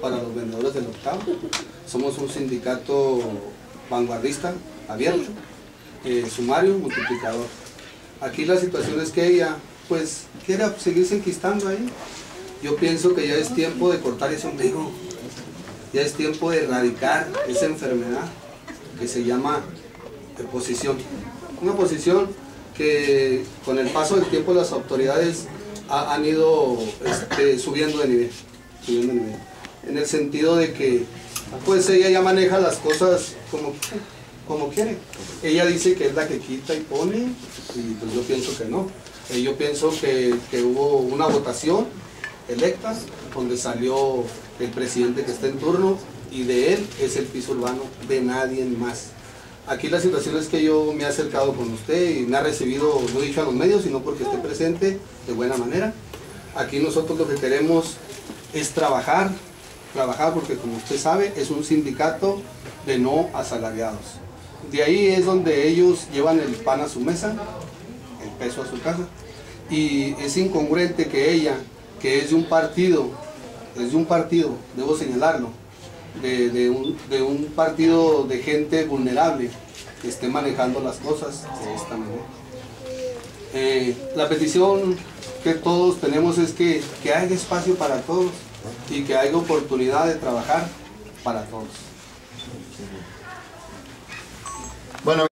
para los vendedores del octavo. Somos un sindicato vanguardista, abierto, sumario, multiplicador. Aquí la situación es que ella pues quiere seguirse enquistando ahí. Yo pienso que ya es tiempo de cortar ese ombligo, ya es tiempo de erradicar esa enfermedad que se llama posición. Una posición que con el paso del tiempo las autoridades han ido subiendo de nivel, en el sentido de que pues ella ya maneja las cosas como quiere. Ella dice que es la que quita y pone, y pues yo pienso que no. Yo pienso que hubo una votación electa donde salió el presidente que está en turno, y de él es el piso urbano, de nadie más. Aquí la situación es que yo me he acercado con usted y me ha recibido, no he dicho a los medios, sino porque esté presente de buena manera. Aquí nosotros lo que queremos es trabajar porque, como usted sabe, es un sindicato de no asalariados. De ahí es donde ellos llevan el pan a su mesa, el peso a su casa, y es incongruente que ella, que es de un partido, debo señalarlo, de un partido de gente vulnerable, que esté manejando las cosas de esta manera. La petición que todos tenemos es que haya espacio para todos y que haya oportunidad de trabajar para todos. Bueno.